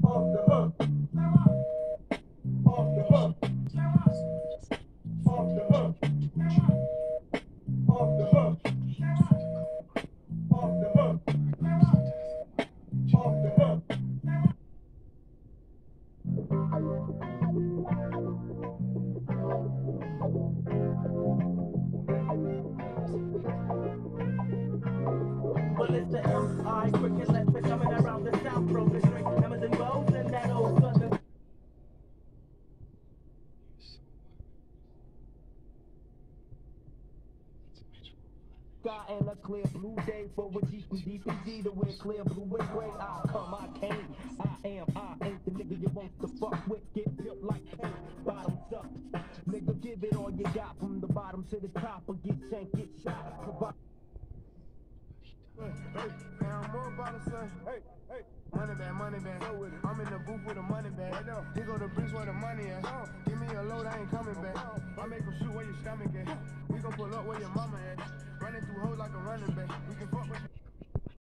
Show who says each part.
Speaker 1: Off the hook. Off the hook. Off the hook. Off the hook. Off the hook. Off the hook.
Speaker 2: Well, it's the M.I. Cricket lesson coming around the South Road. The straight hammers and bows and that old southern. Sky and a clear blue day for a G from DPG to wear clear blue and gray. I come, I came, I ain't the nigga you want to fuck with. Get built like paint, bottoms up. Nigga, give it all you got from the bottom to the top or get shanked, get shot. Provide.
Speaker 3: Hey, now I'm more about to say, hey, money bag, I'm in the booth with a money bag. Here go the bricks where the money at. Give me a load, I ain't coming back. I make them shoot where your stomach at. We gon' pull up where your mama at. Running through hoes like a running back. We can fuck with